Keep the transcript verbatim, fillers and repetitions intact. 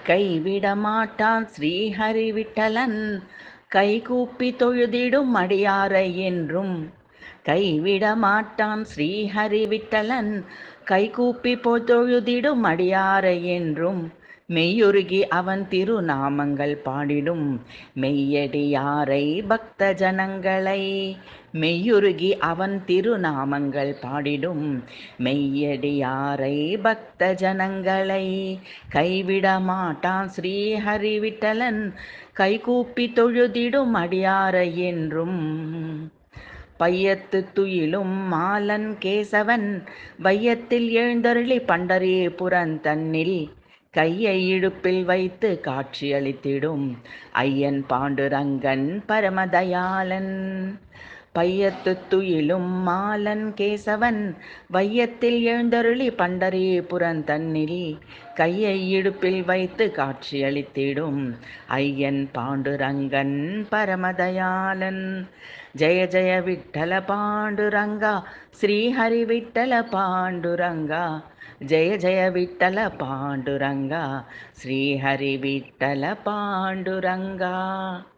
கைவிடமாட்டான் ஸ்ரீஹரி விட்டலன் கைகூப்பி தொழுதிடும் அடியாரை என்றும். கைவிடமாட்டான் ஸ்ரீஹரி விட்டலன் கைகூப்பி தொழுதிடும் அடியாரை என்றும். மெய்யுருகி அவன் திருநாமங்கள் பாடிடும் மெய்யடியாரை பக்த ஜனங்களை. மெய்யுருகி அவன் திருநாமங்கள் பாடிடும் மெய்யடியாரை பக்த ஜனங்களை. கைவிடமாட்டான் ஸ்ரீஹரி விட்டலன் கைகூப்பி தொழுதிடும் அடியாரை என்றும். பையத்து துயிலும் மாலன் கேசவன் வையத்தில் எழுந்தருளி பண்டரீபுரந்தன்னில் கையை இடுப்பில் வைத்து காட்சியளித்திடும் ஐயன் பாண்டுரங்கன் பரமதயாளன். பையத்து துயிலும் மாலன் கேசவன் வையத்தில் எழுந்தருளி பண்டரீபுரந்தன்னில் கையை இடுப்பில் வைத்து காட்சியளித்திடும் ஐயன் பாண்டுரங்கன் பரமதயாளன். ஜெய ஜெய விட்டல பாண்டுரங்கா ஸ்ரீஹரி விட்டல பாண்டுரங்கா. ஜெய ஜெய விட்டல பாண்டுரங்கா ஸ்ரீஹரி விட்டல பாண்டுரங்கா.